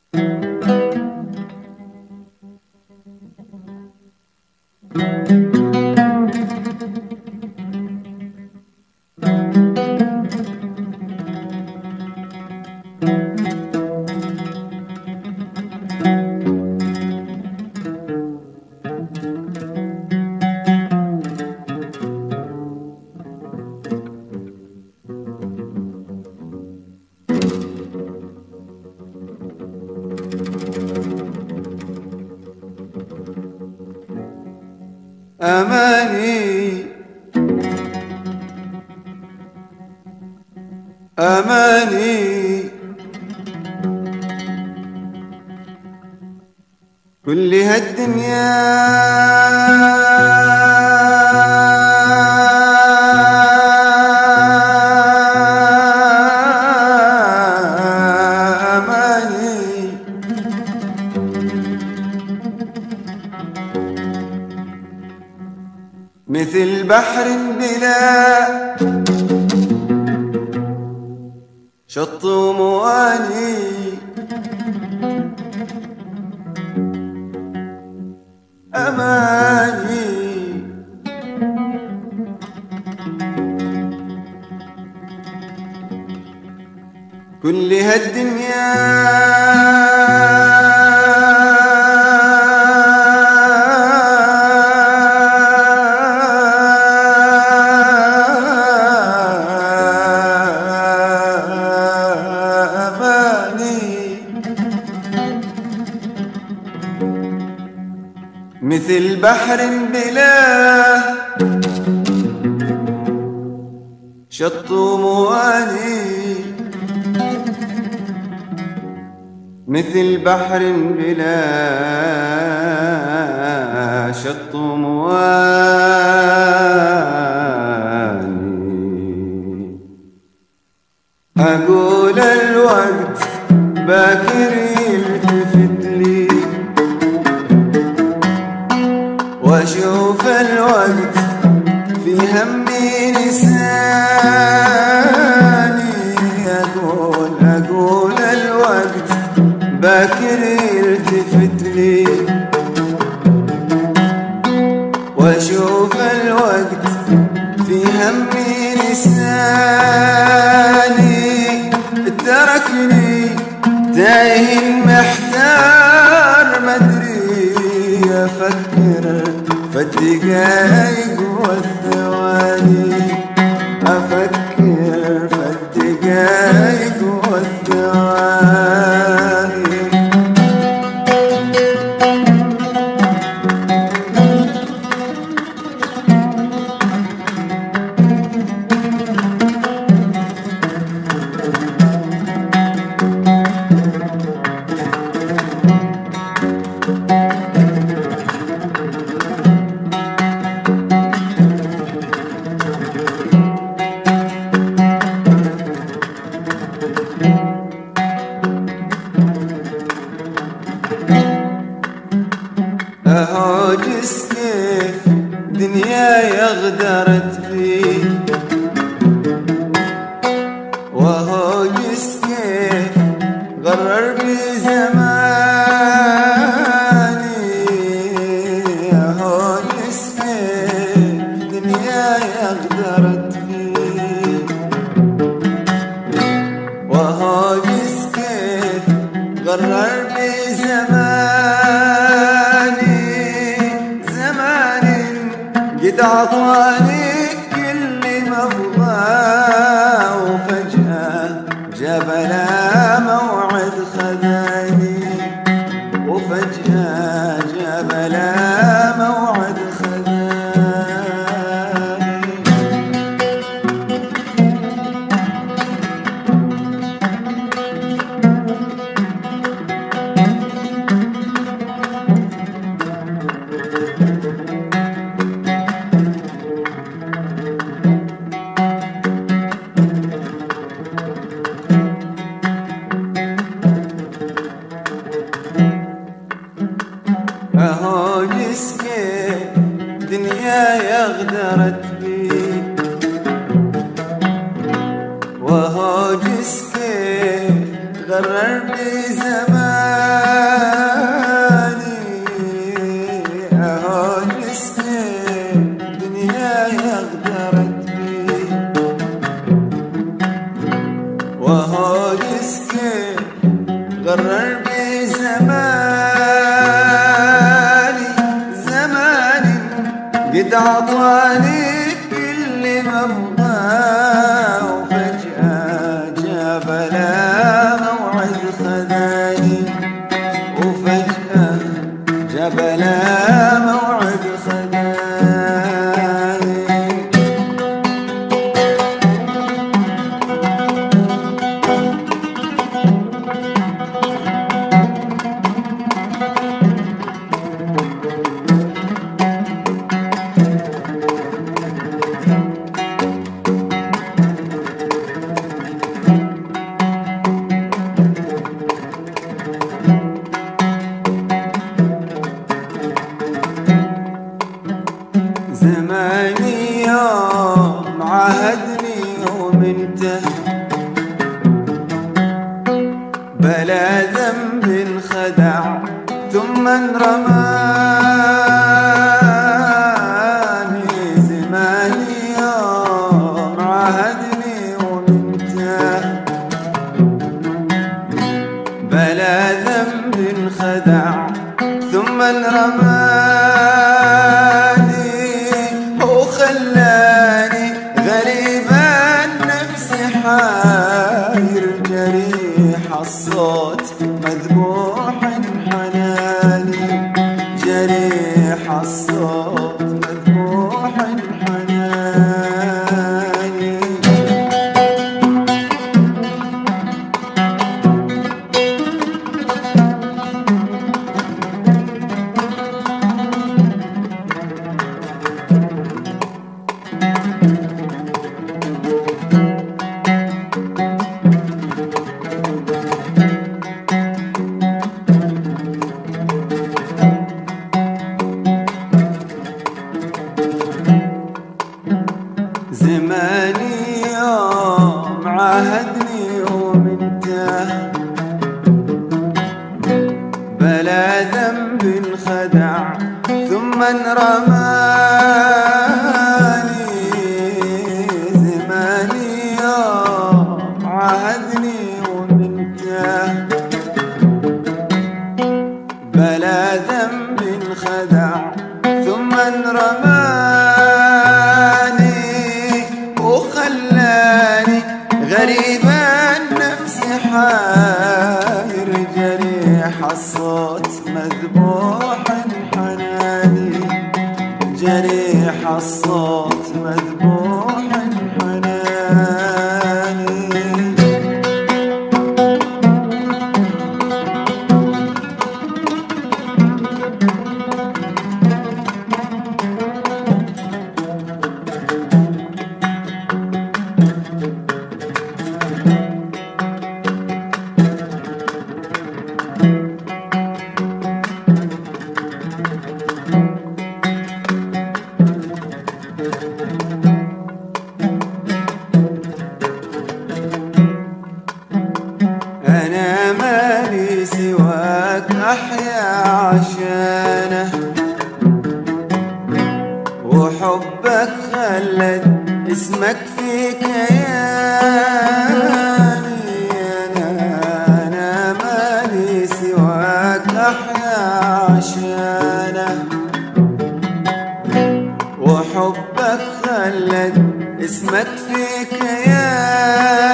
أماني أماني كل هالدنيا أماني مثل بحر بلا شط ومواني أماني كل هالدنيا مثل بحر بلا شط ومواني مثل بحر بلا شط ومواني أقول الوقت باكر يلتفت لي واشوف الوقت في همي لساني اقول الوقت باكر يلتفت لي واشوف الوقت في همي لساني تركني تايه محتار مدري افكر فالدقايق والثواني أفكر فالدقايق والثواني أهوجس كيف دنياي غدرت فيه وهوجس كيف غرر بي زماني أهوجس كيف دنياي غدرت فيه وهوجس كيف غرر بي زماني قد عطاني كل ما ابغاه وفجأة جبلا موعد خذاني وفجأة جبلا موعد خذاني أهوجس كيف دنياي غدرت بي وهوجس كيف غرر بي زمان قرر بزماني قد عطاني كل ما ابغاه، وفجأة جاب لا موعد خذاني، وفجأة جاب لا موعد خذاني. زماني يوم عاهدني يوم انتهى، بلا ذنب خدع ثم رماني. زماني يوم عاهدني يوم انتهى، بلا ذنب خدع ثم رماني، وخلاني غريب النفس حاير، جريح الصوت مذبوح حناني، جريح الصوت مذبوح حناني. زماني يوم عاهدني يوم انتهى، بلا ذنب خدع ثم رماني. زماني يوم عاهدني يوم انتهى، بلا ذنب خدع ثم رماني، وخلاني غريب النفس حاير، جريح الصوت مذبوح حناني، جريح الصوت مذبوح حناني. أنا مالي سواك أحيا عشانه، وحبك خلد اسمك في كياني. أنا مالي سواك أحيا عشانه، وحبك خلد اسمك في كياني.